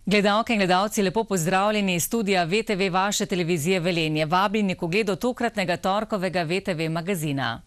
Gledalke in gledalci, lepo pozdravljeni iz studia VTV vaše televizije Velenje. Vabljeni k ogledu tokratnega torkovega VTV magazina.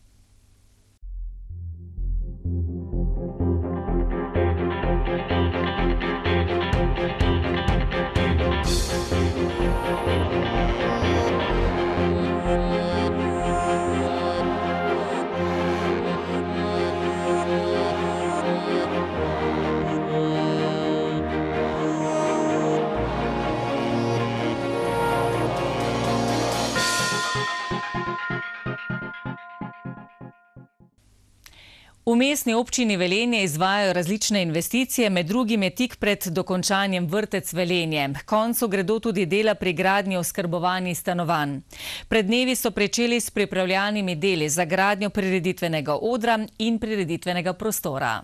V mestni občini Velenje izvajajo različne investicije, med drugim je tik pred dokončanjem vrtec Velenje. K koncu gredo tudi dela pri gradnji oskrbovanih stanovanj. Pred dnevi so pričeli s pripravljalnimi deli za gradnjo prireditvenega odra in prireditvenega prostora.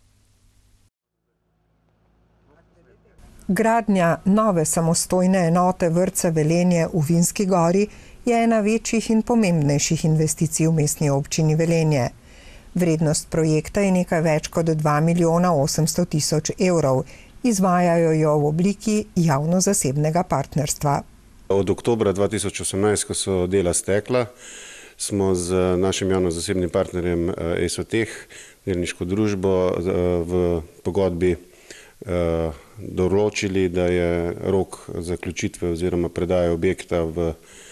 Gradnja nove samostojne enote vrtca Velenje v Vinski Gori je ena večjih in pomembnejših investicij v mestni občini Velenje. Vrednost projekta je nekaj več kot 2 milijona 800 tisoč evrov. Izvajajo jo v obliki javno-zasebnega partnerstva. Od oktobra 2018, ko so dela stekla, smo z našim javno-zasebnim partnerjem ESOTEH, delniško družbo, v pogodbi določili, da je rok zaključitve oziroma predaje objekta v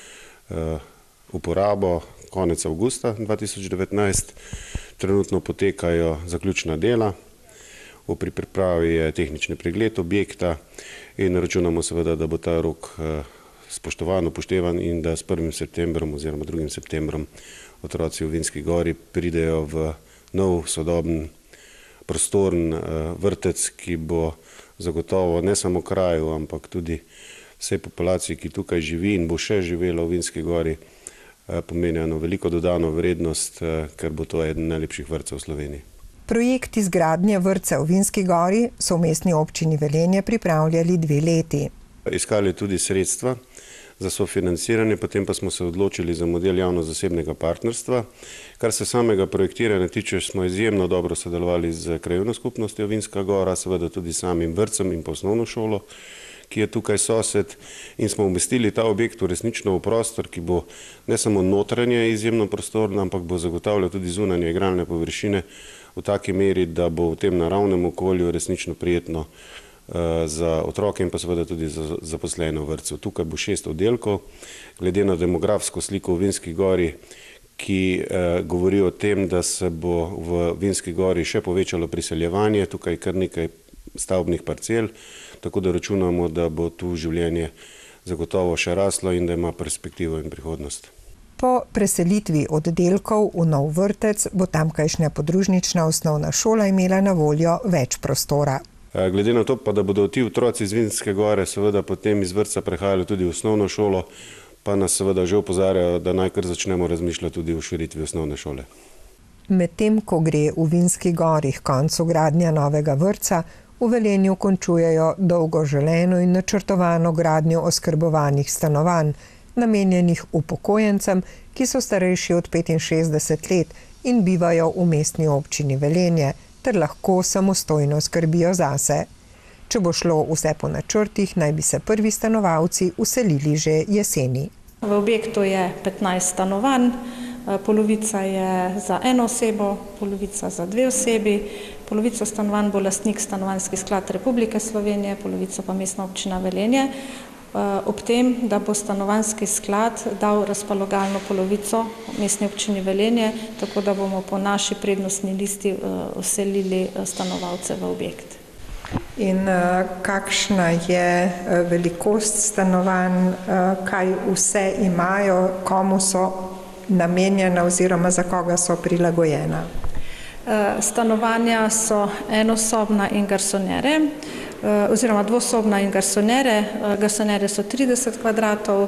uporabo konec avgusta 2019. Trenutno potekajo zaključna dela, v pripravi je tehnični pregled objekta in računamo seveda, da bo ta rok spoštovan, upoštevan in da s 1. septembrom oziroma 2. septembrom otroci v Vinski Gori pridejo v nov, sodoben, prostoren vrtec, ki bo zagotovo ne samo kraju, ampak tudi vsej populaciji, ki tukaj živi in bo še živela v Vinski Gori, pomeni eno veliko dodano vrednost, ker bo to eden najlepših vrtcev v Sloveniji. Projekt izgradnje vrtca v Vinski Gori so v mestni občini Velenje pripravljali 2 leti. Iskali tudi sredstva za sofinanciranje, potem pa smo se odločili za model javno-zasebnega partnerstva. Kar se samega projektiranja tiče, smo izjemno dobro sodelovali z krajevno skupnostjo Vinska Gora, seveda tudi samim vrtcem in pa osnovno šolo, ki je tukaj sosed, in smo umestili ta objekt resnično v prostor, ki bo ne samo notranje izjemno prostorno, ampak bo zagotavljal tudi zunanje igralne površine v taki meri, da bo v tem naravnem okolju resnično prijetno za otroke in pa seveda tudi za zaposlene v vrtcu. Tukaj bo 6 oddelkov, glede na demografsko sliko v Vinski Gori, ki govori o tem, da se bo v Vinski Gori še povečalo priseljevanje, tukaj kar nekaj stavbnih parcel, tako da računamo, da bo tu življenje zagotovo še raslo in da ima perspektivo in prihodnost. Po preselitvi oddelkov v nov vrtec bo tamkajšnja podružnična osnovna šola imela na voljo več prostora. Glede na to pa, da bodo ti otroci iz Vinske Gore seveda potem iz vrtca prehajali tudi v osnovno šolo, pa nas seveda že opozarjajo, da najkar začnemo razmišljati tudi o širitvi osnovne šole. Medtem ko gre v Vinski Gori k koncu gradnja novega vrtca, v Velenju končujejo dolgo želeno in načrtovano gradnjo oskrbovanih stanovanj, namenjenih upokojencem, ki so starejši od 65 let in bivajo v mestni občini Velenje, ter lahko samostojno skrbijo zase. Če bo šlo vse po načrtih, naj bi se prvi stanovalci vselili že jeseni. V objektu je 15 stanovanj, polovica je za eno osebo, polovica za 2 osebi. Polovico stanovanj bo lastnik Stanovanjski sklad Republike Slovenije, polovico pa mestna občina Velenje. Ob tem, da bo Stanovanjski sklad dal razpologalno polovico mestni občini Velenje, tako da bomo po naši prednostni listi vselili stanovalce v objekt. In kakšna je velikost stanovanj, kaj vse imajo, komu so namenjena oziroma za koga so prilagojena? Stanovanja so enosobna in garsonjere, oziroma dvosobna in garsonjere. Garsonjere so 30 kvadratov,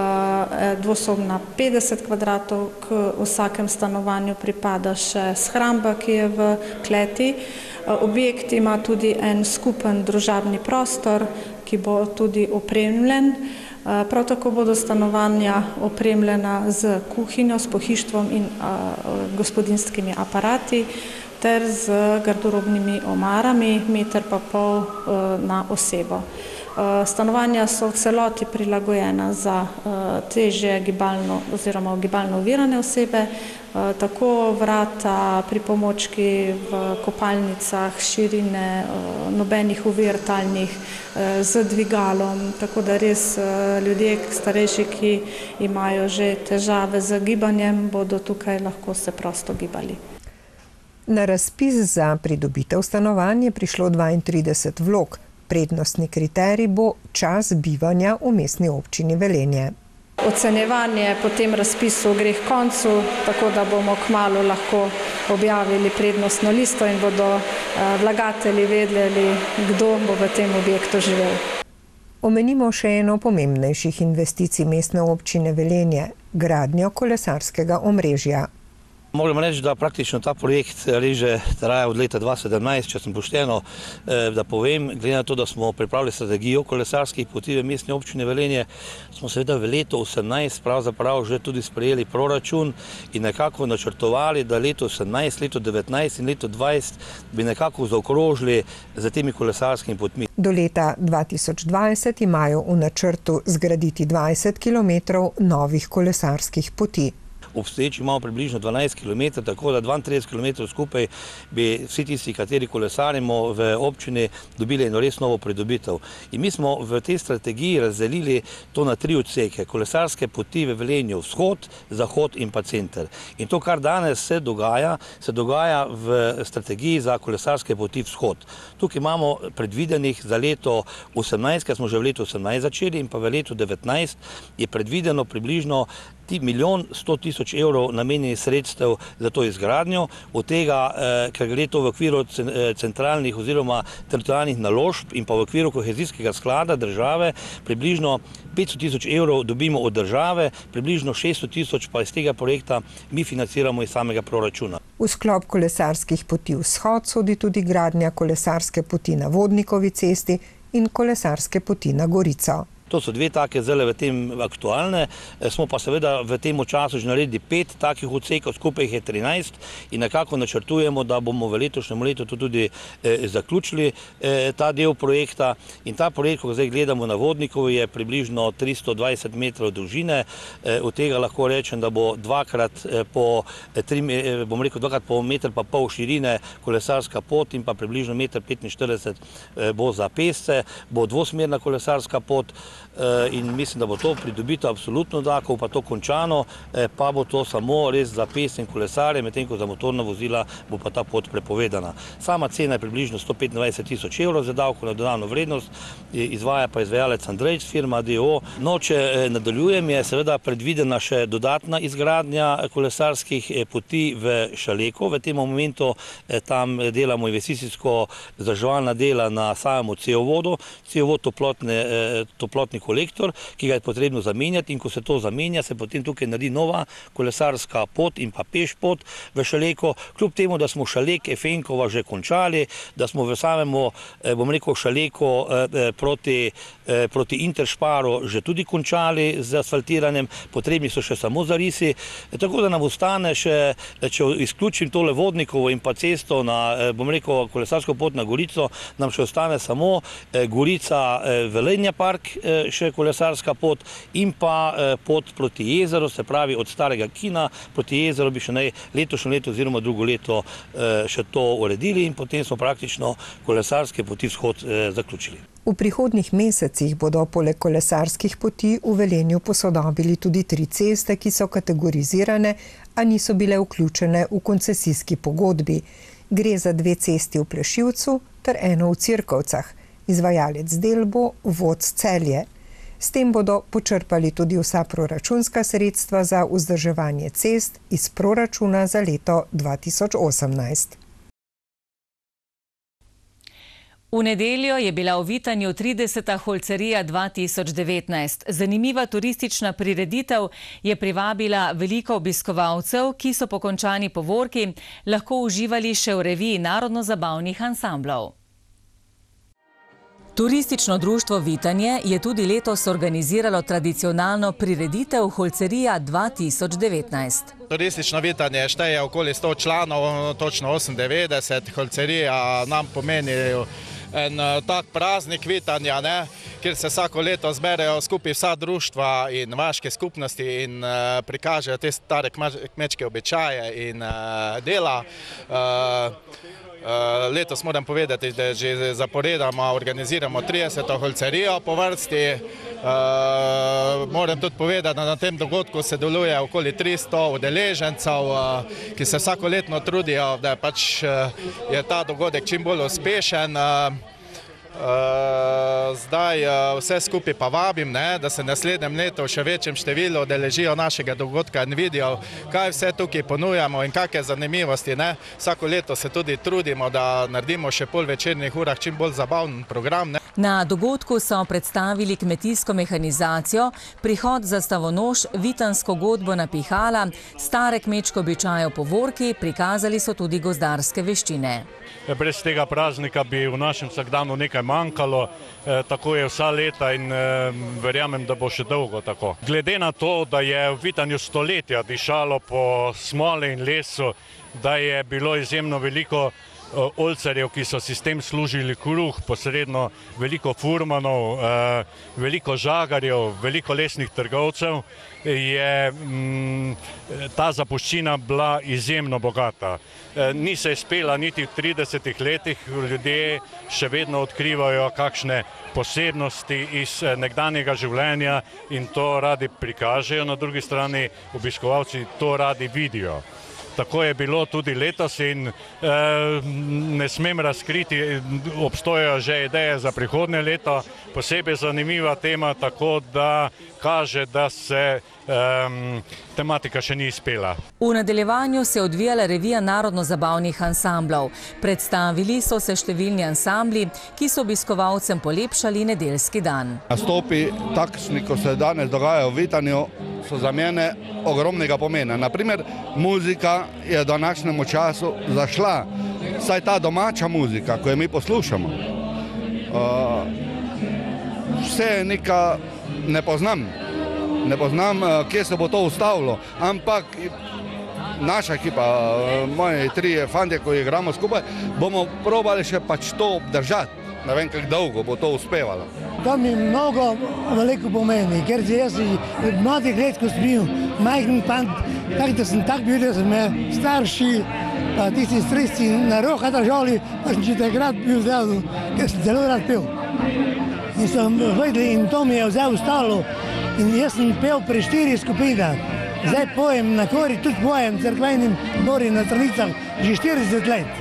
dvosobna 50 kvadratov, k vsakem stanovanju pripada še shramba, ki je v kleti. Objekt ima tudi en skupen družabni prostor, ki bo tudi opremljen. Prav tako bodo stanovanja opremljena z kuhinjo, s pohištvom in gospodinjskimi aparati. ter z garderobnimi omarami, 1,5 metra na osebo. Stanovanja so v celoti prilagojena za težje gibalno oziroma gibalno ovirane osebe, tako vrata, pripomočki v kopalnicah, širine, nobenih ovir talnih z dvigalom, tako da res ljudje starejši, ki imajo že težave z gibanjem, bodo tukaj lahko se prosto gibali. Na razpis za pridobitev stanovanj je prišlo 32 vlog. Prednostni kriterij bo čas bivanja v Mestni občini Velenje. Ocenjevanje po tem razpisu gre k koncu, tako da bomo kmalu lahko objavili prednostno listo in bodo vlagatelji vedeli, kdo bo v tem objektu živel. Omenimo še eno pomembnejših investicij Mestne občine Velenje, gradnjo kolesarskega omrežja. Moram reči, da praktično ta projekt že traja od leta 2017, če sem pošteno, da povem, glede na to, da smo pripravili strategijo kolesarskih poti v Mestni občini Velenje, smo seveda v letu 2018 pravzaprav že tudi sprejeli proračun in nekako načrtovali, da leto 2018, leto 2019 in leto 2020 bi nekako zaokrožili za temi kolesarskimi potmi. Do leta 2020 imajo v načrtu zgraditi 20 km novih kolesarskih poti. Obstoječi imamo približno 12 km, tako da 32 km skupaj bi vsi tisti, kateri kolesarimo v občini, dobili eno res novo pridobitev. In mi smo v tej strategiji razdelili to na 3 odseke. Kolesarske poti v Velenju, vzhod, zahod in pa center. In to, kar danes se dogaja v strategiji za kolesarske poti vzhod. Tukaj imamo predvidenih za leto 18, ker smo že v letu 18 začeli, in pa v letu 19 je predvideno približno 1 100 000 evrov namenjenih sredstev za to izgradnjo, od tega, ker gre to v okviru centralnih oziroma teritorialnih naložb in pa v okviru kohezijskega sklada države, približno 500 000 evrov dobimo od države, približno 600 000 pa iz tega projekta mi financiramo iz samega proračuna. V sklop kolesarskih poti vzhod sodi tudi gradnja kolesarske poti na Vodnikovi cesti in kolesarske poti na Gorico. To so 2 take zdaj v tem aktualne, smo pa seveda v tem času že naredili 5 takih odsekov, skupaj jih je 13 in nekako načrtujemo, da bomo v letošnjem letu tudi zaključili ta del projekta. In ta projekt, ko zdaj gledamo na Vodnikovi, je približno 320 metrov dolžine, od tega lahko rečem, da bo dvakrat po 1,5 metra širine kolesarska pot in pa približno 1,45 m bo za pešce, bo dvosmerna kolesarska pot. In mislim, da bo to pridobito absolutno da, ko pa to končano, pa bo to samo res za pešce in kolesarje, medtem ko za motorna vozila bo pa ta pot prepovedana. Sama cena je približno 125 000 evrov za davko na dodano vrednost, izvaja pa izvajalec Andrejč, firma DO. No, če nadaljujem, je seveda predvidena še dodatna izgradnja kolesarskih poti v Šaleku. V tem momentu tam delamo investicijsko vzdrževalna dela na samem cevovodu, cevovod toplotni kolektor, ki ga je potrebno zamenjati, in ko se to zamenja, se potem tukaj naredi nova kolesarska pot in pa peš pot v Šaleku. Kljub temu, da smo Šalek Efenkova že končali, da smo v samemu, bom rekel, Šaleku proti Interšparu že tudi končali z asfaltiranjem, potrebni so še samo zarisi, tako da nam ostane še, če izključim tole Vodnikovo in pa cesto na, bom rekel, kolesarsko pot na Gorico, nam še ostane samo Gorica Velenja park, še kolesarska pot in pa pot proti jezeru, se pravi od starega kina proti jezeru bi še letošnje leto oziroma drugo leto še to uredili in potem smo praktično kolesarske poti vzhod zaključili. V prihodnjih mesecih bodo poleg kolesarskih poti v Velenju posodobili tudi 3 ceste, ki so kategorizirane, a niso bile vključene v koncesijski pogodbi. Gre za 2 cesti v Plešivcu ter eno v Cirkovcah. Izvajalec del bo Vod Celje. S tem bodo počrpali tudi vsa proračunska sredstva za vzdrževanje cest iz proračuna za leto 2018. V nedeljo je bila v Vitanju 30. Holcerija 2019. Zanimiva turistična prireditev je privabila veliko obiskovalcev, ki so po končani povorki lahko uživali še v reviji narodno-zabavnih ansamblov. Turistično društvo Vitanje je tudi letos organiziralo tradicionalno prireditev Holcerija 2019. Turistično Vitanje šteje okoli 100 članov, točno 98. Holcerija nam pomeni en tak praznik Vitanja, kjer se vsako leto zberejo skupaj vsa društva in vaške skupnosti in prikažejo te stare kmečke običaje in dela. Letos moram povedati, da že zaporedoma organiziramo 30. holcerijo po vrsti. Moram tudi povedati, da na tem dogodku se deluje okoli 300 udeležencev, ki se vsakoletno trudijo, da pač je ta dogodek čim bolj uspešen. Zdaj vse skupaj pa vabim, da se naslednjem letu še večjem številu udeležijo našega dogodka in vidijo, kaj vse tukaj ponujamo in kakšne zanimivosti. Vsako leto se tudi trudimo, da naredimo še pol večernih urah čim bolj zabaven program. Na dogodku so predstavili kmetijsko mehanizacijo, prihod zastavonoš, vitansko godbo na pihala, stare kmečke običaje v povorki, prikazali so tudi gozdarske veščine. Brez tega praznika bi v našem vsakdanu nekaj manjkalo, tako je vsa leta in verjamem, da bo še dolgo tako. Glede na to, da je v Vitanju stoletja dišalo po smole in lesu, da je bilo izjemno veliko oljcarjev, ki so si s tem služili kruh, posredno veliko furmanov, veliko žagarjev, veliko lesnih trgovcev, je ta zapuščina bila izjemno bogata. Ni se izpela niti v 30 letih, ljudje še vedno odkrivajo kakšne posebnosti iz nekdanjega življenja in to radi prikažejo, na drugi strani obiskovalci to radi vidijo. Tako je bilo tudi letos in ne smem razkriti, obstojajo že ideje za prihodnje leto, posebej zanimiva tema, tako da kaže, da se tematika še ni izpela. V nadaljevanju se je odvijala revija narodno-zabavnih ansamblov. Predstavili so se številni ansambli, ki so obiskovalcem polepšali nedeljski dan. Nastopi, takšni, ko se danes dogajajo v Vitanju, so za mene ogromnega pomena. Naprimer, muzika je v današnjem času zašla. Saj ta domača muzika, ko jo mi poslušamo, vse je neka, ne poznam, kje se bo to ustavilo, ampak naša ekipa, moji trije fantje, ko igramo skupaj, bomo probali še pač to obdržati. Ne vem, kako dolgo bo to uspevalo. To mi mnogo veliko pomeni, ker jaz od mladih let, ko sem bil majhen fant, tako da sem tak bil, da so me starši, pa tisti strici na roka držali, pa sem že takrat bil zelo, ker sem zelo rad pel. In sem vedel in to mi je vzel stalo in jaz sem pel pri 4 skupinah. Zdaj pojem na kori, tudi pojem cerkvenim bori na Stranicah že 40 let.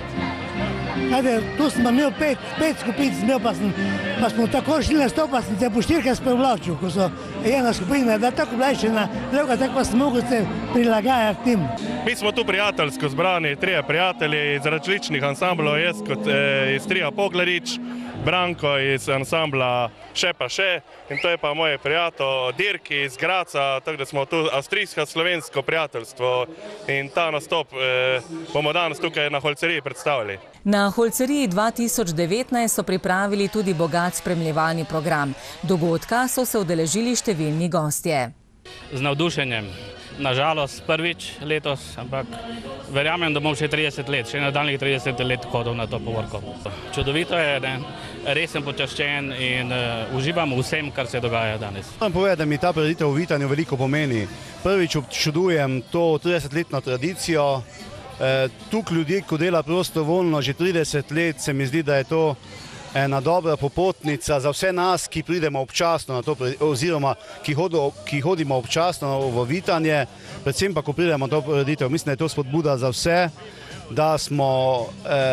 Tu sem imel 5 skupin, pa smo tako šli na sto, pa sem se po 4 sprevlačil, ko so ena skupina, da tako blajšena, druga tako pa sem mogel se prilagajati tim. Mi smo tu prijateljsko zbrani, 3 prijatelji iz različnih ansamblov, jaz kot iz tria Poglarič, Branko iz ansambla Še pa še in to je pa moj prijatelj Dirk iz Graca, tako da smo tu avstrijsko-slovensko prijateljstvo in ta nastop bomo danes tukaj na Holceriji predstavili. Na Holceriji 2019 so pripravili tudi bogat spremljevalni program. Dogodka so se udeležili številni gostje. Z navdušenjem. Nažalost prvič letos, ampak verjamem, da bom še 30 let, še nadaljnjih 30 let hodil na to povorko. Čudovito je, res sem počaščen in uživam vsem, kar se dogaja danes. Moram povedati, da mi ta prireditev v Vitanju veliko pomeni. Prvič občudujem to 30-letno tradicijo. Tukaj ljudje, ko dela prostovoljno že 30 let, se mi zdi, da je to ena dobra popotnica za vse nas, ki pridemo občasno na to, oziroma ki hodimo občasno v Vitanje, predvsem pa, ko pridemo na to prireditev. Mislim, da je to spodbuda za vse, da smo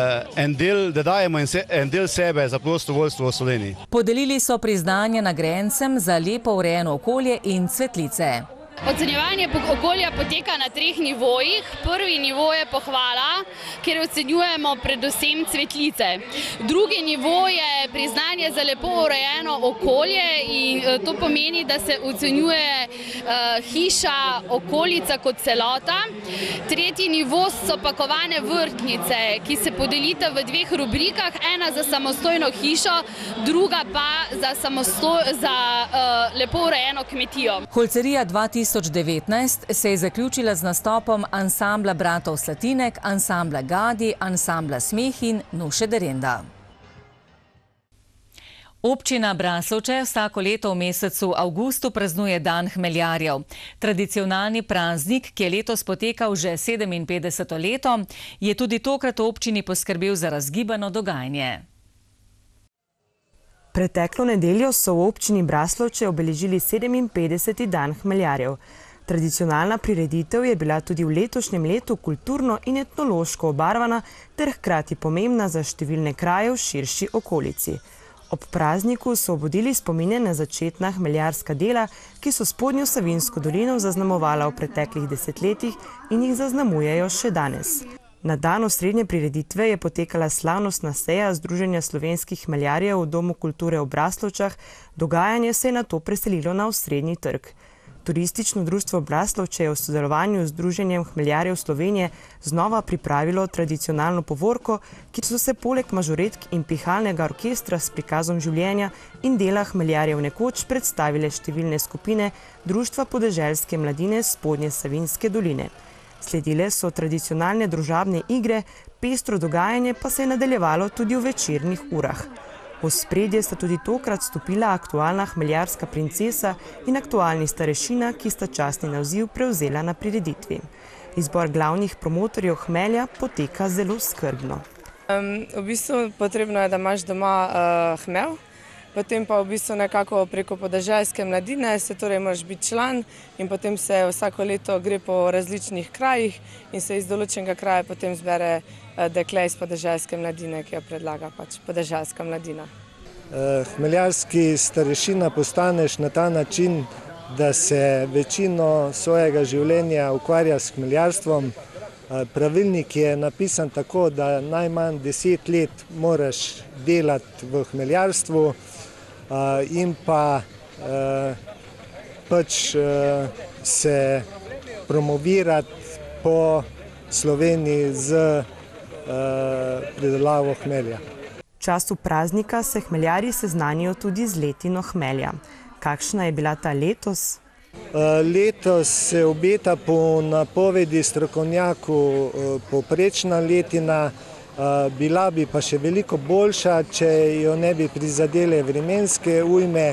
da dajemo en del sebe za prostovoljstvo v Sloveniji. Podelili so priznanja nagrajencem za lepo urejeno okolje in cvetlice. Ocenjevanje okolja poteka na 3 nivojih. Prvi nivo je pohvala, kjer ocenjujemo predvsem cvetlice. Drugi nivo je priznanje za lepo urejeno okolje in to pomeni, da se ocenjuje hiša, okolica kot celota. Tretji nivo so pakovane vrtnice, ki se podelita v 2 rubrikah, ena za samostojno hišo, druga pa za lepo urejeno kmetijo. Holcerija 2019 se je zaključila z nastopom ansambla Bratov Slatinek, ansambla Gadi, ansambla Smeh in Nuše Derenda. Občina Braslovče vsako leto v mesecu avgustu praznuje dan hmeljarjev. Tradicionalni praznik, ki je letos potekal že 57. leto, je tudi tokrat v občini poskrbel za razgibano dogajanje. Preteklo nedeljo so v občini Braslovče obeležili 57. dan hmeljarjev. Tradicionalna prireditev je bila tudi v letošnjem letu kulturno in etnološko obarvana ter hkrati pomembna za številne kraje v širši okolici. Ob prazniku so obudili spomine na začetna hmeljarska dela, ki so Spodnjo Savinjsko dolino zaznamovala v preteklih desetletjih in jih zaznamujejo še danes. Na dan osrednje prireditve je potekala slavnostna seja Združenja slovenskih hmeljarjev v Domu kulture v Braslovčah, dogajanje se je nato preselilo na osrednji trg. Turistično društvo Braslovče je v sodelovanju z Združenjem hmeljarjev Slovenije znova pripravilo tradicionalno povorko, ki so se poleg mažoretk in pihalnega orkestra s prikazom življenja in dela hmeljarjev nekoč predstavile številne skupine Društva podeželske mladine Spodnje Savinjske doline. Sledile so tradicionalne družabne igre, pestro dogajanje pa se je nadaljevalo tudi v večernih urah. V ospredje sta tudi tokrat stopila aktualna hmeljarska princesa in aktualni starešina, ki sta častni naziv prevzela na prireditvi. Izbor glavnih promotorjev hmelja poteka zelo skrbno. V bistvu potrebno je, da imaš doma hmelj, potem pa v bistvu nekako preko podeželske mladine se torej moraš biti član in potem se vsako leto gre po različnih krajih in se iz določenega kraja potem zbere dekle iz podeželske mladine, ki jo predlaga pač podeželska mladina. Hmeljarski starešina postaneš na ta način, da se večino svojega življenja ukvarja s hmeljarstvom. Pravilnik je napisan tako, da najmanj 10 let moraš delati v hmeljarstvu in pa pač se promovirati po Sloveniji z pridelavo hmelja. V času praznika se hmeljarji seznanijo tudi z letino hmelja. Kakšna je bila ta letos? Letos se obeta po napovedi strokovnjakov povprečna letina, bila bi pa še veliko boljša, če jo ne bi prizadele vremenske ujme.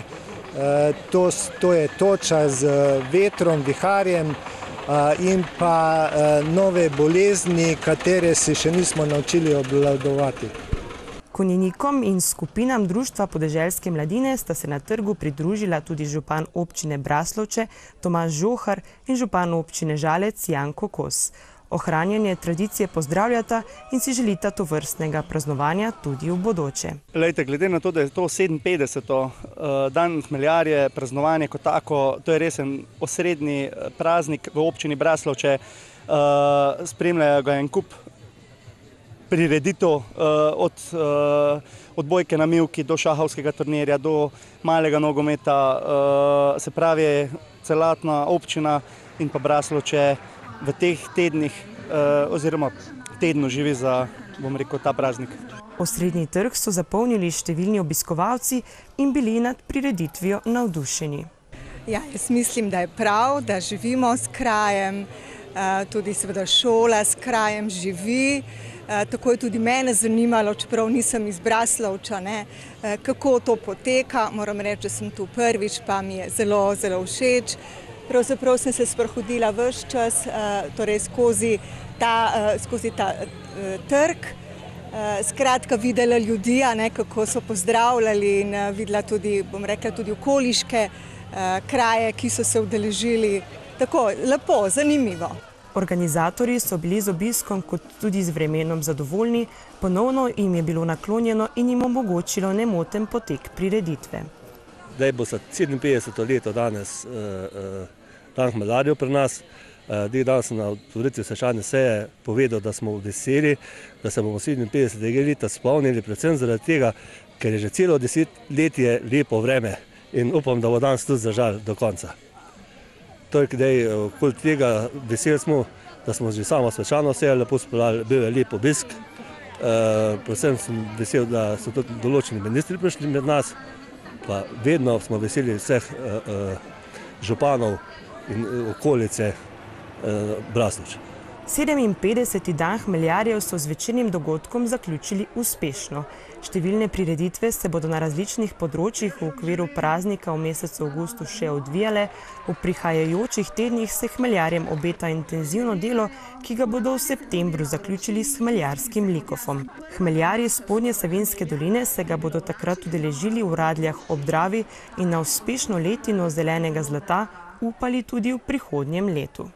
To je toča z vetrom, viharjem in pa nove bolezni, katere se še nismo naučili obvladovati. Konjenikom in skupinam Društva podeželske mladine sta se na trgu pridružila tudi župan občine Braslovče Tomaž Žohar in župan občine Žalec Janko Kos. Ohranjanje tradicije pozdravljata in si želita tovrstnega praznovanja tudi v bodoče. Glede na to, da je to 57. dan hmeljarje, praznovanje kot tako, to je resen osrednji praznik v občini Braslovče, spremljajo ga en kup prireditev od odbojke na mivki do šahovskega turnirja, do malega nogometa, se pravi celotna občina in pa Braslovče v teh tednih oziroma tednu živi za, bom rekel, ta praznik. Osrednji trg so zapolnili številni obiskovalci in bili nad prireditvijo navdušeni. Ja, jaz mislim, da je prav, da živimo s krajem, tudi seveda šola s krajem živi. Tako je tudi mene zanimalo, čeprav nisem iz Braslovča, kako to poteka. Moram reči, da sem tu prvič, pa mi je zelo, zelo všeč. Pravzaprav sem se sprehodila ves čas, torej skozi ta trg. Skratka, videla ljudi, kako so pozdravljali in videla tudi, bom rekla, tudi okoliške kraje, ki so se udeležili. Tako, lepo, zanimivo. Organizatorji so bili z obiskom kot tudi z vremenom zadovoljni, ponovno jim je bilo naklonjeno in jim omogočilo nemoten potek prireditve. Zdaj bo za 57. leto danes dan hmeljarjev pri nas. Danes sem na otvoritvi svečane seje povedal, da smo veseli, da se bomo 57. leta spomnili, predvsem zaradi tega, ker je že celo desetletje lepo vreme in upam, da bo danes tudi zdržal do konca. Okoli tega veseli smo, da smo že samo svečano sejo lepo speljali, bil je lep obisk. Predvsem sem vesel, da so tudi določeni ministri prišli med nas, pa vedno smo veseli vseh županov in okolice Braslovč. 57. dan hmeljarjev so z večernim dogodkom zaključili uspešno. Številne prireditve se bodo na različnih področjih v okviru praznika v mesecu avgustu še odvijale. V prihajajočih tednih se hmeljarjem obeta intenzivno delo, ki ga bodo v septembru zaključili s hmeljarskim likofom. Hmeljarji Spodnje Savinjske doline se ga bodo takrat udeležili v Radljah ob Dravi in na uspešno letino zelenega zlata upali tudi v prihodnjem letu.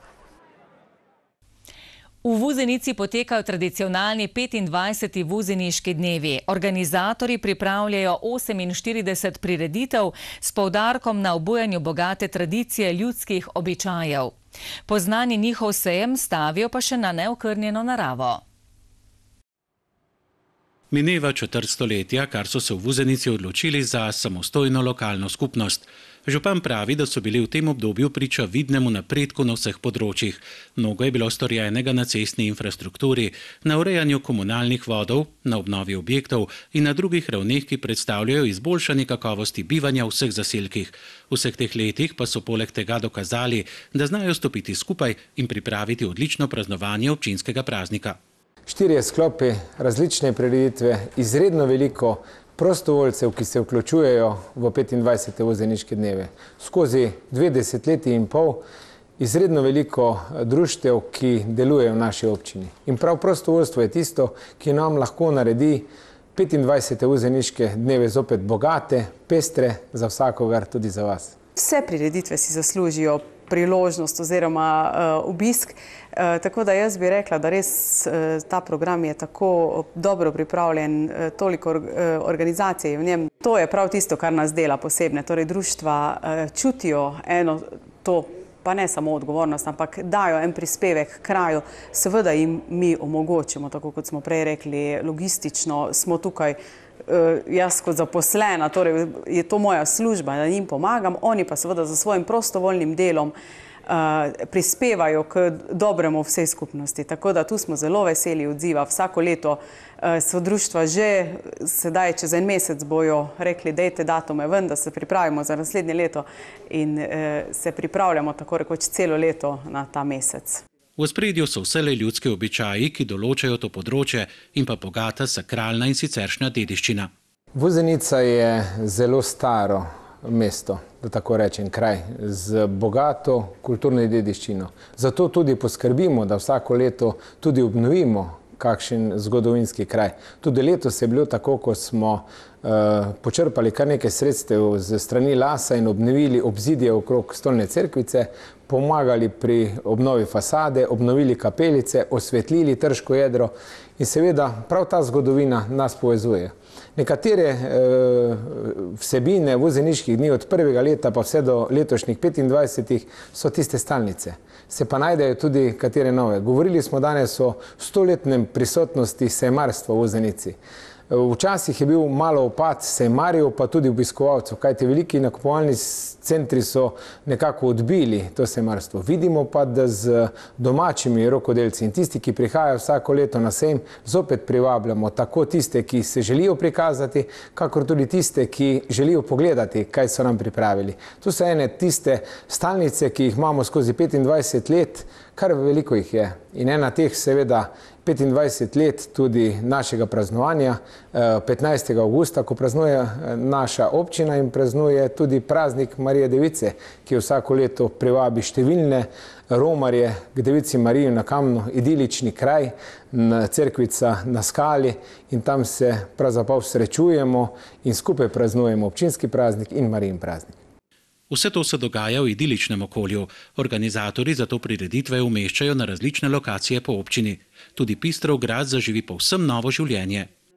V Vuzenici potekajo tradicionalni 25. vuzeniški dnevi. Organizatorji pripravljajo 48 prireditev s poudarkom na obujanju bogate tradicije ljudskih običajev. Poznani njihov sejem stavijo pa še na neokrnjeno naravo. Mineva četrt stoletja, kar so se v Vuzenici odločili za samostojno lokalno skupnost. Župan pravi, da so bili v tem obdobju priča vidnemu napredku na vseh področjih. Mnogo je bilo storjenega na cestni infrastrukturi, na urejanju komunalnih vodov, na obnovi objektov in na drugih ravneh, ki predstavljajo izboljšanje kakovosti bivanja v vseh zaselkih. V vseh teh letih pa so poleg tega dokazali, da znajo stopiti skupaj in pripraviti odlično praznovanje občinskega praznika. 4 sklopi, različne prireditve, izredno veliko prostovoljcev, ki se vključujejo v 25. vuzeniške dneve. Skozi 2 desetletji in pol izredno veliko društev, ki delujejo v naši občini. In prav prostovoljstvo je tisto, ki nam lahko naredi 25. vuzeniške dneve zopet bogate, pestre, za vsakogar, tudi za vas. Vse prireditve si zaslužijo priložnost oziroma obisk, tako da jaz bi rekla, da res ta program je tako dobro pripravljen, toliko organizacij v njem. To je prav tisto, kar nas dela posebne, torej društva čutijo eno to, pa ne samo odgovornost, ampak dajo en prispevek kraju, seveda jim mi omogočimo, tako kot smo prej rekli, logistično smo tukaj. Jaz kot zaposlena, torej je to moja služba, da njim pomagam, oni pa seveda za svojim prostovoljnim delom prispevajo k dobremu vsej skupnosti. Tako da tu smo zelo veseli odziva. Vsako leto so društva že sedaj, čez en mesec bojo rekli, dajte datume ven, da se pripravimo za naslednje leto in se pripravljamo tako rekoč celo leto na ta mesec. V ospredju so vselej ljudski običaji, ki določajo to področje in pa bogata sakralna in siceršnja dediščina. Vuzenica je zelo staro mesto, da tako rečem, kraj, z bogato kulturno dediščino. Zato tudi poskrbimo, da vsako leto tudi obnovimo kakšen zgodovinski kraj. Tudi letos je bilo tako, ko smo počrpali kar nekaj sredstev z strani Lasa in obnovili obzidje okrog Stolne cerkvice, pomagali pri obnovi fasade, obnovili kapelice, osvetlili Trško jedro in seveda prav ta zgodovina nas povezuje. Nekatere vsebine vuzeniških dni od prvega leta pa vse do letošnjih 25 so tiste stalnice. Se pa najdejo tudi katere nove. Govorili smo danes o 100-letnem prisotnosti sejmarstva v Vuzenici. Včasih je bil malo upad sejmarjev, pa tudi obiskovalcev, kajti veliki nakupovalni centri so nekako odbili to sejmarstvo. Vidimo pa, da z domačimi rokodelci in tisti, ki prihajajo vsako leto na sejem, zopet privabljamo tako tiste, ki se želijo prikazati, kakor tudi tiste, ki želijo pogledati, kaj so nam pripravili. Tu so ene tiste stalnice, ki jih imamo skozi 25 let, kar veliko jih je. In ena teh seveda 25 let tudi našega praznovanja, 15. avgusta, ko praznuje naša občina in praznuje tudi praznik Marije Device, ki vsako leto privabi številne romarje k Devici Mariji na Kamnu, idilični kraj, cerkvica na skali in tam se pravzaprav srečujemo in skupaj praznujemo občinski praznik in Marijin praznik. Vse to se dogaja v idiličnem okolju. Organizatorji zato prireditve umeščajo na različne lokacije po občini. Tudi Pistrov grad zaživi povsem novo življenje.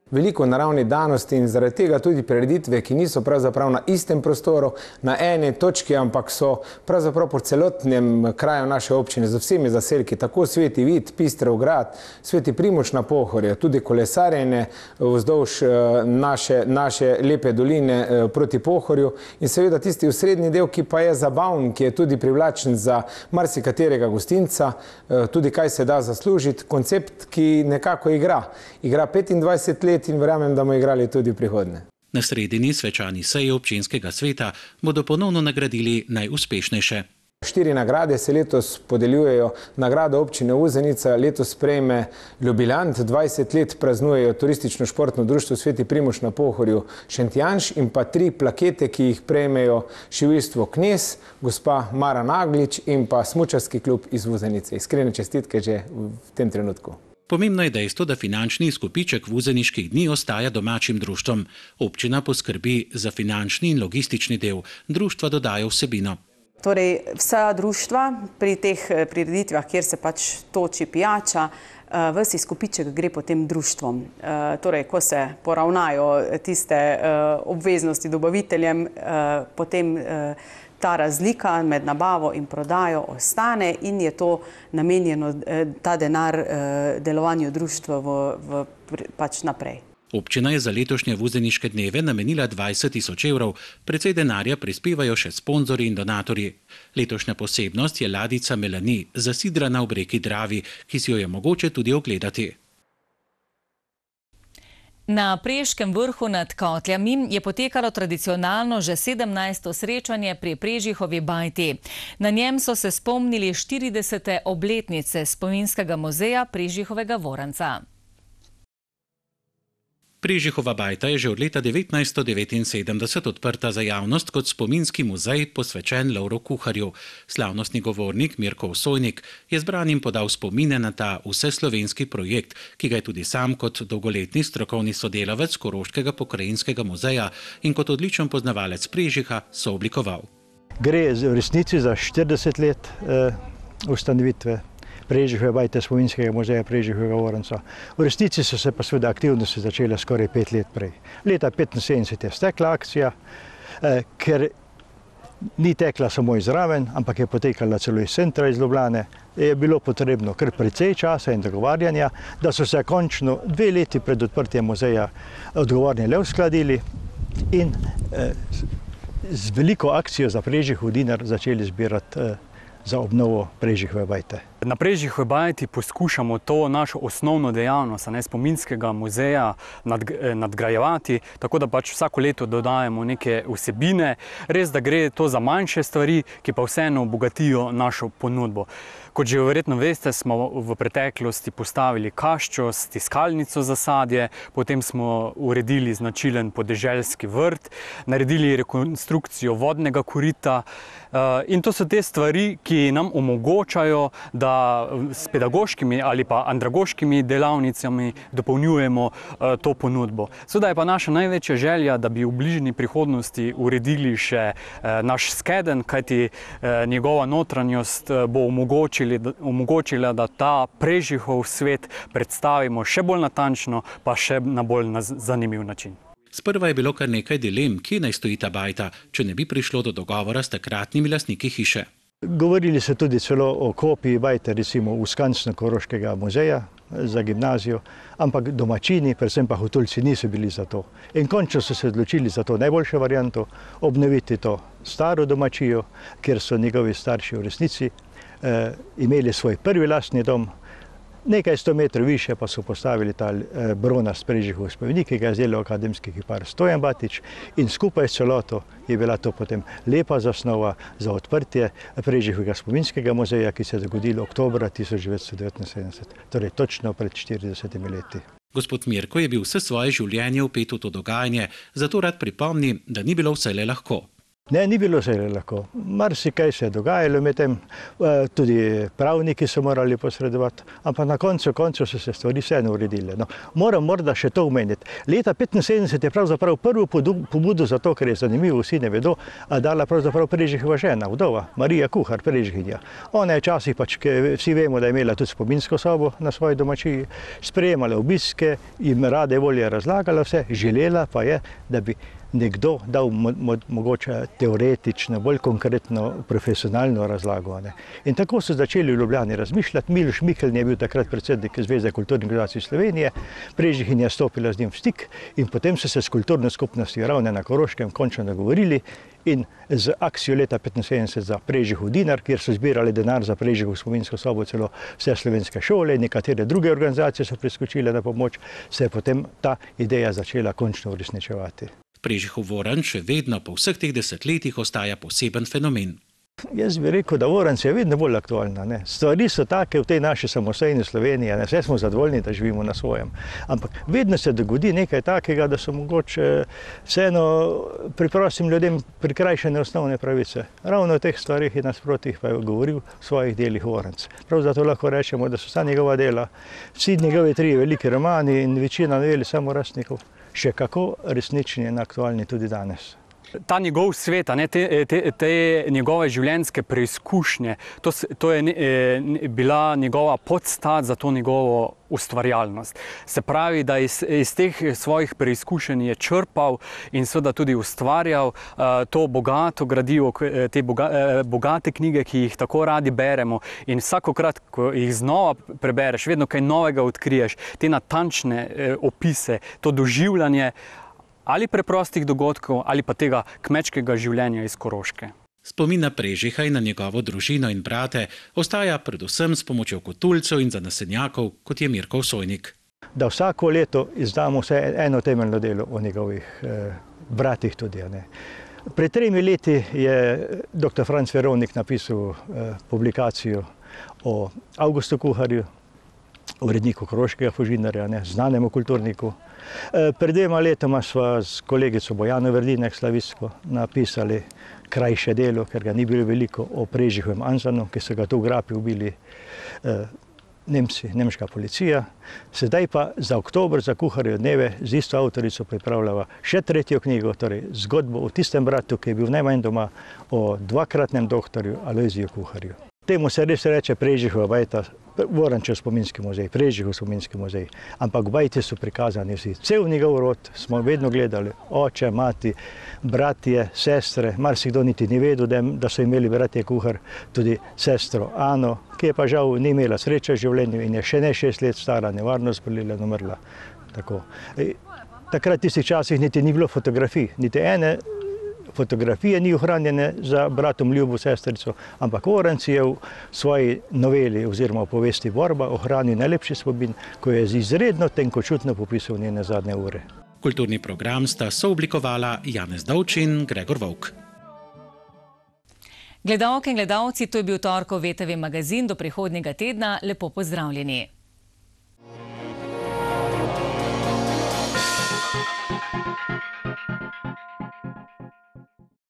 veliko naravnih danosti in zaradi tega tudi prireditve, ki niso pravzaprav na istem prostoru, na eni točki, ampak so pravzaprav po celotnem kraju naše občine z vsemi zaselki, tako Sveti Vid, Pistrov grad, Sveti Primož na Pohorju, tudi kolesarjenje vzdolž naše lepe doline proti Pohorju in seveda tisti osrednji del, ki pa je zabaven, ki je tudi privlačen za marsikaterega gostinca, tudi kaj se da zaslužiti, koncept, ki nekako igra 25 let in verjamem, da bomo igrali tudi v prihodnje. Na sredini svečani seji občinskega sveta bodo ponovno nagradili najuspešnejše. 4 nagrade se letos podeljujejo. Nagrado občine Uzenica letos prejme Ljubilant, 20 let praznujejo Turistično-športno društvo Sveti Primož na Pohorju Šentjanž in pa 3 plakete, ki jih prejmejo Šiviljstvo Knez, gospa Mara Naglič in pa Smučarski klub iz Uzenice. Iskrene čestitke že v tem trenutku. Pomembno je dejstvo, da finančni izkupiček Vuzeniških dni ostaja domačim društvom. Občina poskrbi za finančni in logistični del. Društva dodajo vsebino. Torej, vsa društva pri teh prireditvah, kjer se pač toči pijača, ves izkupiček gre potem društvom. Torej, ko se poravnajo tiste obveznosti dobaviteljem, potem ta razlika med nabavo in prodajo ostane in je to namenjeno, ta denar, delovanju društva pač naprej. Občina je za letošnje Vuzeniške dneve namenila 20 000 evrov, precej denarja prispevajo še sponzorji in donatorji. Letošnja posebnost je ladica Melani, zasidrana v reki Dravi, ki si jo je mogoče tudi ogledati. Na Prežkem vrhu nad Kotljami je potekalo tradicionalno že 17. srečanje pri Prežihovi bajti. Na njem so se spomnili 40. obletnice spominskega muzeja Prežihovega Voranca. Prežihova bajta je že od leta 1979 odprta za javnost kot spominski muzej posvečen Lovru Kuharju. Slavnostni govornik Mirko Osojnik je zbranim podal spomine na ta vseslovenski projekt, ki ga je tudi sam kot dolgoletni strokovni sodelavec Koroškega pokrajinskega muzeja in kot odličen poznavalec Prežiha sooblikoval. Gre v resnici za 40 let ustanovitve Prežihove bajte spominskega muzeja Prežihovega Voranca. V resnici so se pa seveda aktivnosti začele skoraj 5 let prej. Leta 1975 je stekla akcija, ker ni tekla samo izraven, ampak je potekala celo iz centra iz Ljubljane. Je bilo potrebno kar precej časa in dogovarjanja, da so se končno 2 leti pred odprtjem muzeja odgovorni le uskladili in z veliko akcijo za Prežihov dinar začeli zbirati za obnovo Prežihove bajte. Na Prežihovi bajti poskušamo to našo osnovno dejavnost spominskega muzeja nadgrajevati, tako da pač vsako leto dodajemo neke vsebine. Res, da gre to za manjše stvari, ki pa vseeno obogatijo našo ponudbo. Kot že verjetno veste, smo v preteklosti postavili kaščo s tiskalnico za sadje, potem smo uredili značilen podeželski vrt, naredili rekonstrukcijo vodnega korita in to so te stvari, ki nam omogočajo, da s pedagoškimi ali pa andragoškimi delavnicami dopolnjujemo to ponudbo. Seveda je pa naša največja želja, da bi v bližnji prihodnosti uredili še naš skedenj, kajti njegova notranjost bo omogočila, da ta Prežihov svet predstavimo še bolj natančno, pa še na bolj zanimiv način. Sprva je bilo kar nekaj dilem, kje naj stoji ta bajta, če ne bi prišlo do dogovora s takratnimi lastniki hiše. Govorili se tudi celo o kopiji bajte, recimo v Skansno Koroškega muzeja za gimnazijo, ampak domačini, predvsem pa Hotulci, niso bili za to. In končno so se odločili za to najboljšo varianto, obnoviti to staro domačijo, kjer so njegovi starši v resnici imeli svoj prvi lastni dom. Nekaj 100 metrov više pa so postavili ta bronast Prežihov spomenik, ki ga je izdelal akademski kipar Stojan Batič in skupaj s celoto je bila to potem lepa zasnova za odprtje Prežihovega spominskega muzeja, ki se je zgodilo oktobra 1979, torej točno pred 40 leti. Gospod Mirko je bil vse svoje življenje vpet v to dogajanje, zato rad pripomni, da ni bilo vselej lahko. Ne, ni bilo zelo lahko. Marsikaj se je dogajalo med tem, tudi pravniki so morali posredovati, ampak na koncu so se stvari vseeno uredile. No, moram morda še to omeniti. Leta 1975 je pravzaprav prvo pobudo za to, ker je zanimivo, vsi ne vedo, dala pravzaprav Prežihova žena, vdova, Marija Kuhar, Prežihinja. Ona je včasih pač, vsi vemo, da je imela tudi spominsko sobo na svoji domačiji, sprejemala obiske, jim rade volje razlagala vse, želela pa je, da bi nekdo dal mogoče teoretično, bolj konkretno, profesionalno razlago. In tako so začeli v Ljubljani razmišljati. Miloš Mikeln je bil takrat predsednik Zveze kulturnih organizacij Slovenije, Prežihinja je stopila z njim v stik in potem so se s kulturno skupnostjo Ravne na Koroškem končno dogovorili in z akcijo leta 1975 za Prežihov dinar, kjer so zbirali denar za Prežihov spominsko sobo celo vse slovenske šole, nekatere druge organizacije so priskočile na pomoč, se je potem ta ideja začela končno uresničevati. Prežihov Voranc še vedno po vseh teh desetletjih ostaja poseben fenomen. Jaz bi rekel, da Voranc je vedno bolj aktualna. Stvari so take v tej naši samostojni Sloveniji, vse smo zadovoljni, da živimo na svojem. Ampak vedno se dogodi nekaj takega, da so mogoče vseeno preprostim ljudem prikrajšane osnovne pravice. Ravno o teh stvarih in nasprotjih pa je govoril v svojih delih Voranc. Prav zato lahko rečemo, da so vsa njegova dela, vsi njegovi 3 veliki romani in večina novel Samorastnikov še kako resnični in aktualni tudi danes. Ta njegov svet, te njegove življenjske preizkušnje, to je bila njegova podstat za to njegovo ustvarjalnost. Se pravi, da iz teh svojih preizkušenj je črpal in seveda tudi ustvarjal to bogato gradivo, te bogate knjige, ki jih tako radi beremo, in vsakokrat, ko jih znova prebereš, vedno kaj novega odkriješ, te natančne opise, to doživljanje ali preprostih dogodkov, ali pa tega kmečkega življenja iz Koroške. Spomin na Prežiha in na njegovo družino in brate ostaja predvsem s pomočjo kotulcev in zanesenjakov, kot je Mirko Vsojnik. Da vsako leto izdamo vse eno temeljno delo o njegovih bratih tudi. Pred 3 leti je dr. Franc Verovnik napisal publikacijo o Avgustu Kuharju, uredniku Koroškega Fužinarja, znanemu kulturniku. Pred 2 letoma sva s kolegico Bojano Verlinek Slavisko napisali krajše delo, ker ga ni bilo veliko, o Prežihovem Anzanu, ki so ga tu v Grapi ubili Nemci, nemška policija. Sedaj pa za oktober, za Kuharjeve dneve, z isto avtorico pripravljava še 3. knjigo, torej zgodbo o tistem bratu, ki je bil najmanj doma, o 2-kratnem doktorju Alojziju Kuharju. Temu se res reče Prežihova bajta, Vorančev spominski muzej, Prežihov spominski muzej. Ampak v bajti so prikazani vsi. Cel njegov rod smo vedno gledali, oče, mati, bratje, sestre. Marsikdo niti ni vedel, da so imeli bratje Kuhar tudi sestro Ano, ki je pa žal ni imela sreče v življenju in je še ne 6 let stara, nevarno zbolila in umrla. Takrat v tistih časih niti ni bilo fotografij, niti ene fotografije ni ohranjene za bratom ljubo sestrico, ampak Voranc je v svoji noveli oziroma v povesti Borba ohranil najlepši spomin, ko je izredno tenkočutno popisal njene zadnje ure. Kulturni program sta sooblikovala Janez Dovč in Gregor Vovk. Gledalke in gledalci, to je bil torkov VTV magazin. Do prihodnjega tedna lepo pozdravljeni.